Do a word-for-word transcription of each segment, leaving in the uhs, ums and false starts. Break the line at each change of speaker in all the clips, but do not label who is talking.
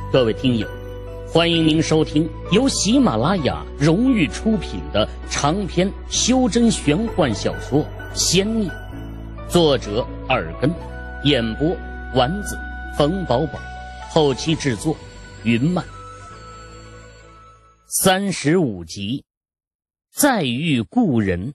各位听友，欢迎您收听由喜马拉雅荣誉出品的长篇修真玄幻小说《仙孽》，作者耳根，演播丸子、冯宝宝，后期制作云漫。三十五集，再遇故人。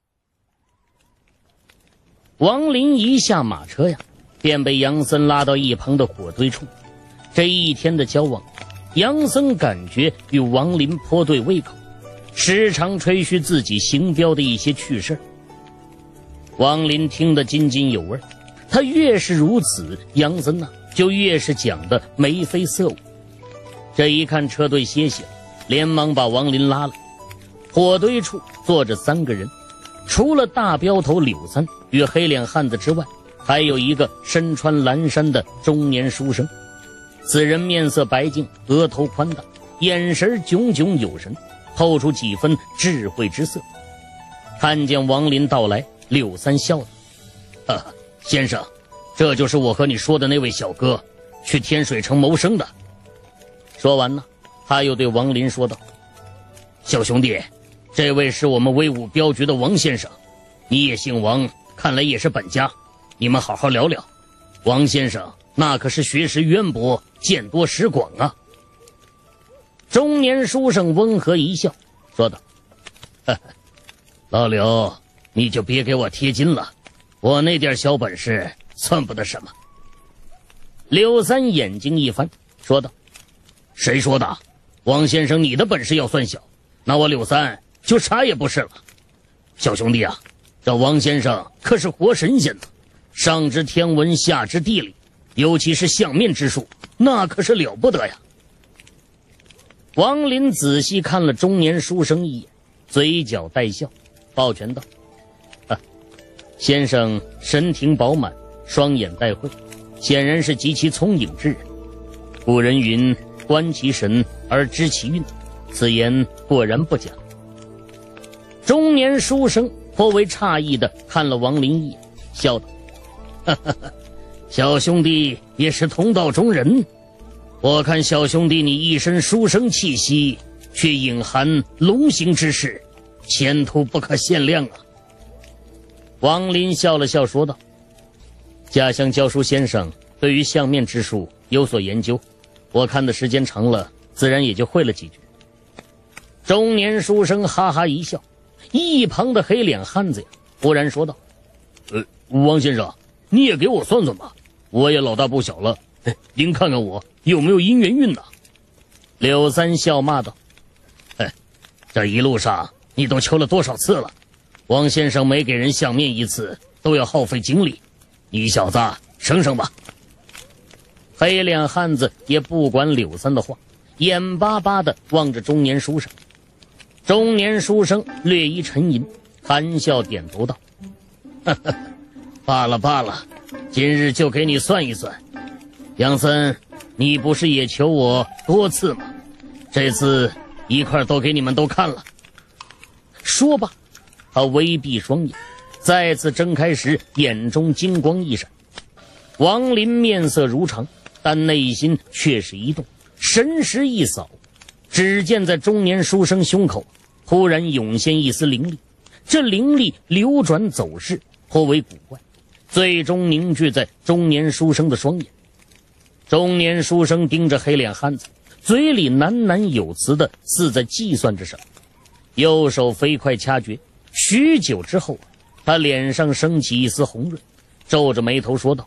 王林一下马车呀，便被杨森拉到一旁的火堆处。这一天的交往，杨森感觉与王林颇对胃口，时常吹嘘自己行镖的一些趣事。王林听得津津有味，他越是如此，杨森呢、啊、就越是讲得眉飞色舞。这一看车队歇息，连忙把王林拉了。火堆处坐着三个人，除了大镖头柳三与黑脸汉子之外，还有一个身穿蓝衫的中年书生。此人面色白净，额头宽大，眼神炯炯有神，透出几分智慧之色。看见王林到来，柳三笑了：“啊，先生，这就是我和你说的那位小哥，去天水城谋生的。”说完呢，他又对王林说道：“小兄弟，这位是我们威武镖局的王先生，你也姓王，看来也是本家，你们好好聊聊。王先生那可是学识渊博，见多识广啊。”中年书生温和一笑，说道：“呵呵，老柳，你就别给我贴金了，我那点小本事算不得什么。”柳三眼睛一翻，说道：“谁说的？王先生你的本事要算小，那我柳三就啥也不是了。小兄弟啊，这王先生可是活神仙呢，上知天文，下知地理，尤其是相面之术，那可是了不得呀。”王林仔细看了中年书生一眼，嘴角带笑，抱拳道：“啊，先生神庭饱满，双眼带慧，显然是极其聪颖之人。古人云，观其神而知其运，此言果然不假。”中年书生颇为诧异地看了王林一眼，笑道：“哈哈哈，小兄弟也是同道中人。我看小兄弟你一身书生气息，却隐含龙行之事，前途不可限量啊。”王林笑了笑说道：“家乡教书先生对于相面之术有所研究，我看的时间长了，自然也就会了几句。”中年书生哈哈一笑，一旁的黑脸汉子呀忽然说道：“呃，王先生，你也给我算算吧，我也老大不小了，哎，您看看我有没有姻缘运呢？”柳三笑骂道：“哎，这一路上你都求了多少次了？王先生每给人相面一次都要耗费精力，你小子省省吧。”黑脸汉子也不管柳三的话，眼巴巴地望着中年书生。中年书生略一沉吟，含笑点头道：“呵呵，罢了罢了，今日就给你算一算。杨森，你不是也求我多次吗？这次一块都给你们都看了。”说罢，他微闭双眼，再次睁开时眼中金光一闪。王林面色如常，但内心却是一动，神识一扫，只见在中年书生胸口忽然涌现一丝灵力，这灵力流转走势颇为古怪，最终凝聚在中年书生的双眼。中年书生盯着黑脸汉子，嘴里喃喃有词的似在计算着什么，右手飞快掐诀，许久之后，他脸上升起一丝红润，皱着眉头说道：“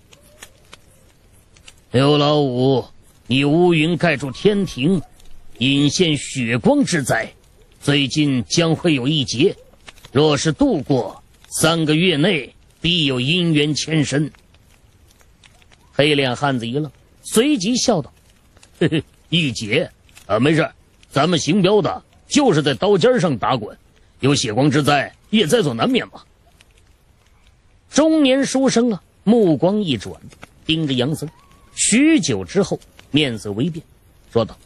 刘老五，你乌云盖住天庭，引现血光之灾，最近将会有一劫，若是度过，三个月内必有姻缘牵身。”黑脸汉子一愣，随即笑道：“嘿嘿，一劫啊，没事，咱们行镖的就是在刀尖上打滚，有血光之灾也在所难免嘛。”中年书生啊，目光一转，盯着杨森，许久之后面色微变，说道：“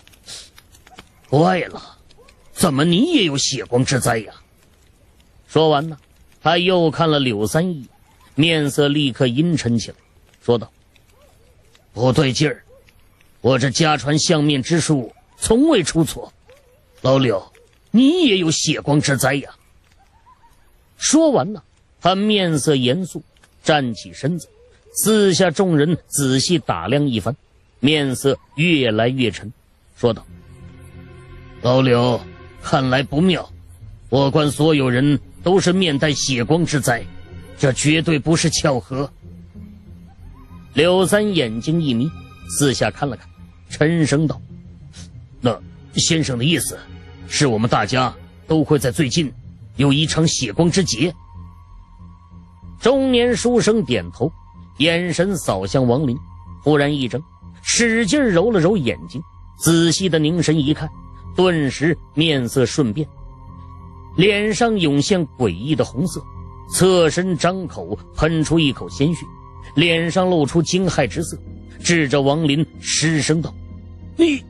怪了，怎么你也有血光之灾呀？”说完呢，他又看了柳三一眼，面色立刻阴沉起来，说道：“不对劲儿， 我这家传相面之术从未出错。老柳，你也有血光之灾呀。说完呢，他面色严肃，站起身子，四下众人仔细打量一番，面色越来越沉，说道：老柳，看来不妙，我观所有人都是面带血光之灾，这绝对不是巧合。柳三眼睛一眯，四下看了看，沉声道：那先生的意思是我们大家都会在最近有一场血光之劫？中年书生点头，眼神扫向王林，忽然一怔，使劲揉了揉眼睛，仔细的凝神一看，顿时面色瞬变，脸上涌现诡异的红色，侧身张口喷出一口鲜血，脸上露出惊骇之色，指着王林失声道：你！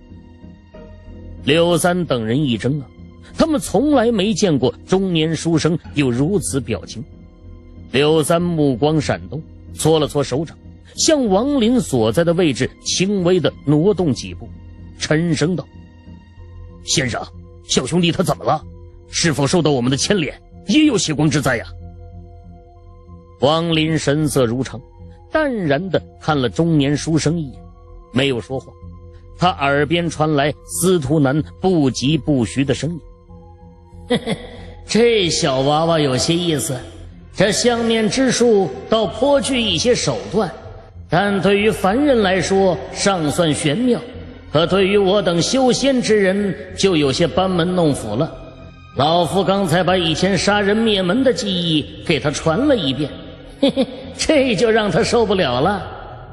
刘三等人一怔啊，他们从来没见过中年书生有如此表情。刘三目光闪动，搓了搓手掌，向王林所在的位置轻微的挪动几步，沉声道：先生，小兄弟他怎么了？是否受到我们的牵连，也有血光之灾呀？王林神色如常，淡然地看了中年书生一眼，没有说话。他耳边传来司徒南不疾不徐的声音：嘿嘿，这小娃娃有些意思，这相面之术倒颇具一些手段，但对于凡人来说尚算玄妙，可对于我等修仙之人就有些班门弄斧了。老夫刚才把以前杀人灭门的记忆给他传了一遍，嘿嘿，这就让他受不了了。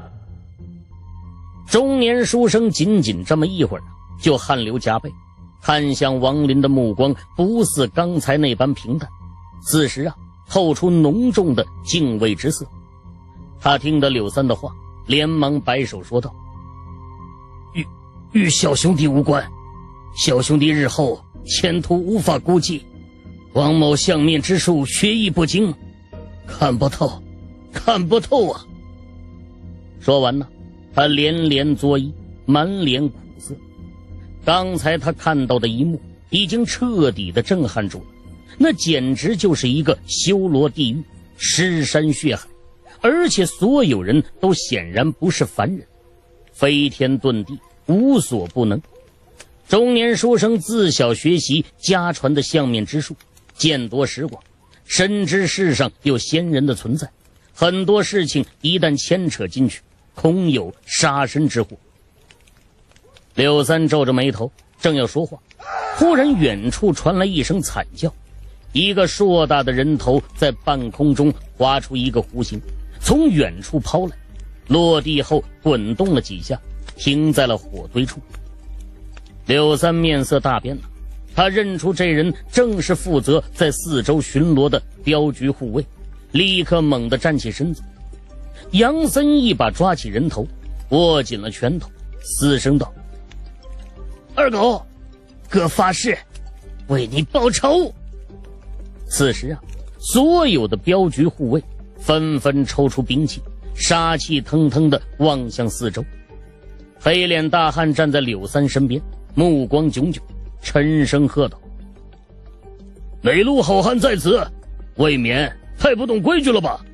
中年书生仅仅这么一会儿，就汗流浃背，看向王林的目光不似刚才那般平淡，此时啊，透出浓重的敬畏之色。他听得柳三的话，连忙摆手说道：与与小兄弟无关，小兄弟日后前途无法估计，王某相面之术学艺不精，看不透，看不透啊！说完呢，他连连作揖，满脸苦涩。刚才他看到的一幕已经彻底的震撼住了，那简直就是一个修罗地狱，尸山血海，而且所有人都显然不是凡人，飞天遁地，无所不能。中年书生自小学习家传的相面之术，见多识广，深知世上有仙人的存在，很多事情一旦牵扯进去，恐有杀身之祸。柳三皱着眉头，正要说话，忽然远处传来一声惨叫，一个硕大的人头在半空中划出一个弧形，从远处抛来，落地后滚动了几下，停在了火堆处。柳三面色大变了，他认出这人正是负责在四周巡逻的镖局护卫，立刻猛地站起身子。杨森一把抓起人头，握紧了拳头，嘶声道：二狗，哥发誓为你报仇。此时啊，所有的镖局护卫纷纷抽出兵器，杀气腾腾地望向四周。黑脸大汉站在柳三身边，目光炯炯，沉声喝道：哪路好汉在此？未免太不懂规矩了吧？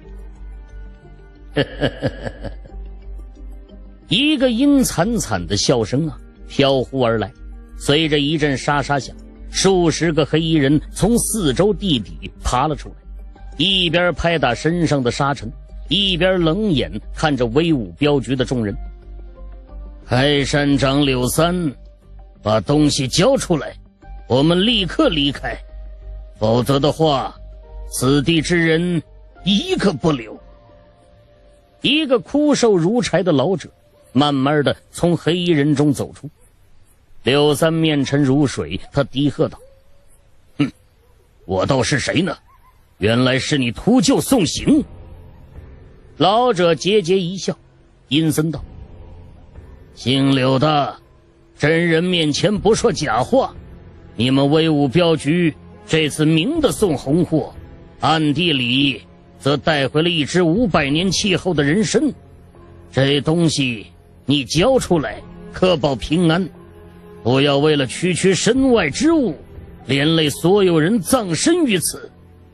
一个阴惨惨的笑声啊飘忽而来，随着一阵沙沙响，数十个黑衣人从四周地底爬了出来，一边拍打身上的沙尘，一边冷眼看着威武镖局的众人。开山长柳三，把东西交出来，我们立刻离开，否则的话，此地之人一个不留。一个枯瘦如柴的老者慢慢的从黑衣人中走出。柳三面沉如水，他低喝道：哼，我倒是谁呢？原来是你秃鹫送行。老者桀桀一笑，阴森道：姓柳的，真人面前不说假话，你们威武镖局这次明的送红货，暗地里则带回了一只五百年气候的人参，这东西你交出来，可保平安，不要为了区区身外之物，连累所有人葬身于此。”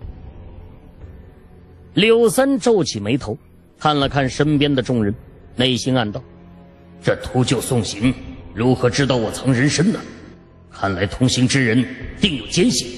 柳三皱起眉头，看了看身边的众人，内心暗道：这秃鹫送行如何知道我藏人参呢？看来同行之人定有奸细。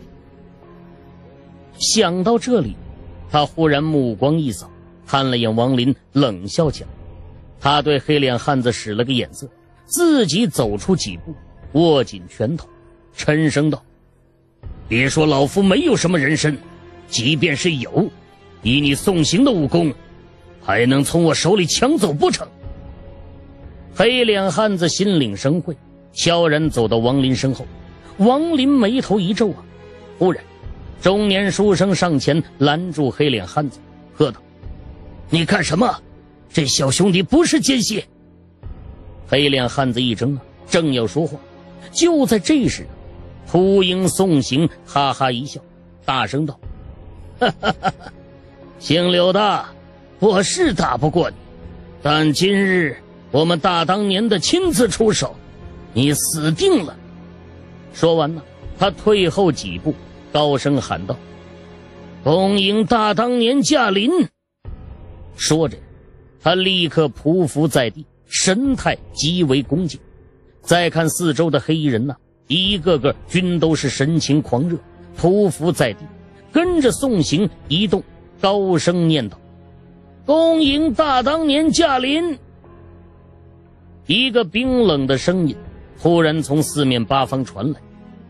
想到这里，他忽然目光一扫，看了眼王林，冷笑起来。他对黑脸汉子使了个眼色，自己走出几步，握紧拳头，沉声道：别说老夫没有什么人参，即便是有，以你送行的武功，还能从我手里抢走不成？黑脸汉子心领神会，悄然走到王林身后。王林眉头一皱啊，忽然中年书生上前拦住黑脸汉子，喝道：你干什么？这小兄弟不是奸细。黑脸汉子一怔啊，正要说话，就在这时，秃鹰送行哈哈一笑，大声道：哈哈哈哈，姓柳的，我是打不过你，但今日我们大当年的亲自出手，你死定了。说完呢，他退后几步，高声喊道：恭迎大当年驾临。说着，他立刻匍匐在地，神态极为恭敬。再看四周的黑衣人呢、啊，一个个均都是神情狂热，匍匐在地，跟着送行移动，高声念道：恭迎大当年驾临。一个冰冷的声音忽然从四面八方传来：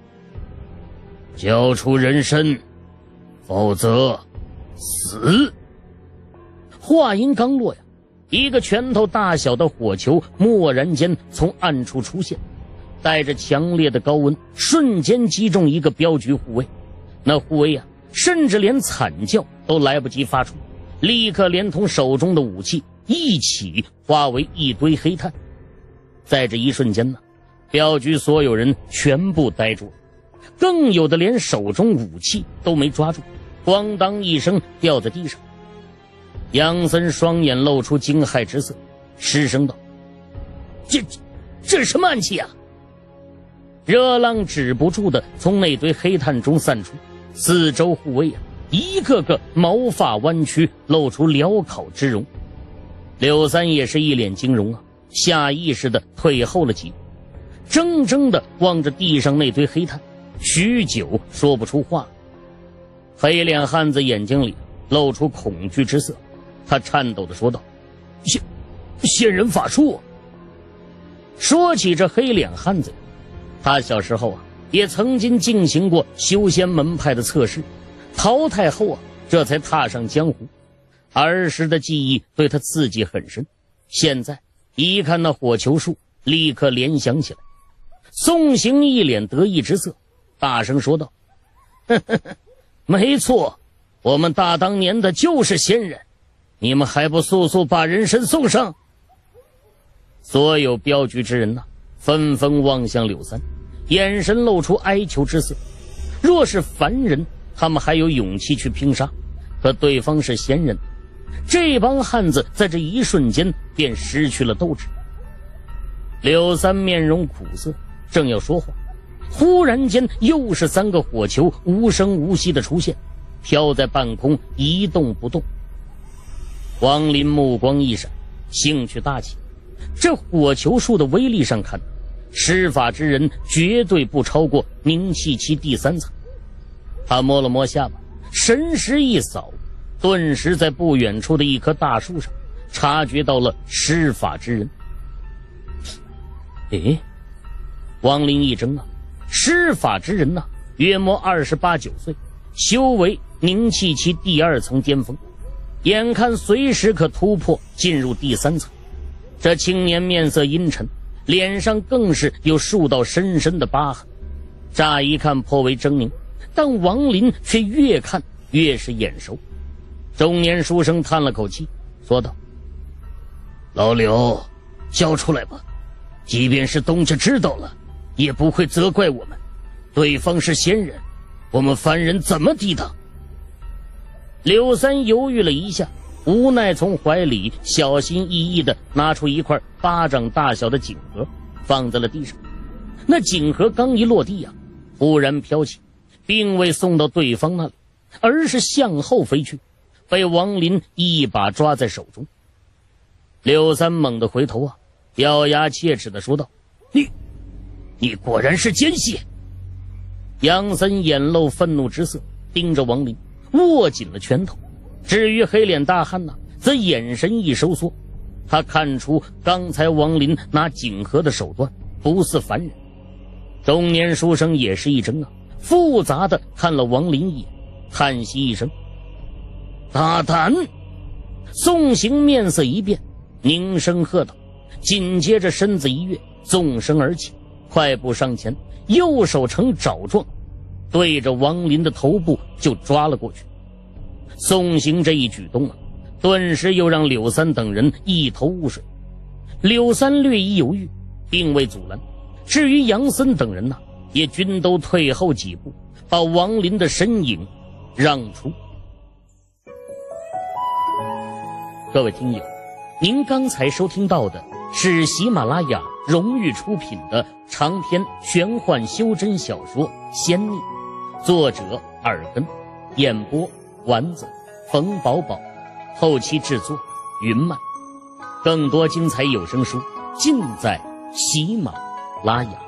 交出人参，否则死。话音刚落呀，一个拳头大小的火球蓦然间从暗处出现，带着强烈的高温，瞬间击中一个镖局护卫。那护卫啊，甚至连惨叫都来不及发出，立刻连同手中的武器一起化为一堆黑炭。在这一瞬间呢，镖局所有人全部呆住了，更有的连手中武器都没抓住，咣当一声掉在地上。杨森双眼露出惊骇之色，失声道：这这什么暗器啊？热浪止不住的从那堆黑炭中散出，四周护卫啊，一个个毛发弯曲，露出潦考之容。柳三也是一脸惊容啊，下意识的退后了几步，怔怔的望着地上那堆黑炭，许久说不出话。黑脸汉子眼睛里露出恐惧之色，他颤抖地说道：仙仙人法术。说起这黑脸汉子，他小时候啊也曾经进行过修仙门派的测试，淘汰后啊这才踏上江湖。儿时的记忆对他刺激很深，现在一看那火球术，立刻联想起来。宋行一脸得意之色，大声说道：呵呵呵，没错，我们大当年的就是仙人，你们还不速速把人参送上？所有镖局之人呐、啊，纷纷望向柳三，眼神露出哀求之色。若是凡人，他们还有勇气去拼杀，可对方是仙人，这帮汉子在这一瞬间便失去了斗志。柳三面容苦涩，正要说话，忽然间又是三个火球无声无息的出现，飘在半空一动不动。王林目光一闪，兴趣大起。这火球术的威力上看，施法之人绝对不超过凝气期第三层。他摸了摸下巴，神识一扫，顿时在不远处的一棵大树上察觉到了施法之人。诶，王林一怔啊，施法之人呐、啊，约莫二十八九岁，修为凝气期第二层巅峰，眼看随时可突破进入第三层。这青年面色阴沉，脸上更是有数道深深的疤痕，乍一看颇为狰狞，但王林却越看越是眼熟。中年书生叹了口气，说道：老柳，交出来吧，即便是东家知道了，也不会责怪我们，对方是仙人，我们凡人怎么抵挡？柳三犹豫了一下， 无奈从怀里小心翼翼地拿出一块巴掌大小的锦盒，放在了地上。那锦盒刚一落地啊，忽然飘起，并未送到对方那里，而是向后飞去，被王林一把抓在手中。刘三猛地回头啊，咬牙切齿地说道：“你，你果然是奸细！”杨森眼露愤怒之色，盯着王林，握紧了拳头。至于黑脸大汉呢，则眼神一收缩，他看出刚才王林拿锦盒的手段不似凡人。中年书生也是一怔啊，复杂的看了王林一眼，叹息一声：“大胆！”宋行面色一变，凝声喝道，紧接着身子一跃，纵身而起，快步上前，右手呈爪状，对着王林的头部就抓了过去。宋行这一举动啊，顿时又让柳三等人一头雾水。柳三略一犹豫，并未阻拦。至于杨森等人呢，也均都退后几步，把王林的身影让出。各位听友，您刚才收听到的是喜马拉雅荣誉出品的长篇玄幻修真小说《仙逆》，作者耳根，演播丸子、冯宝宝，后期制作云漫。更多精彩有声书尽在喜马拉雅。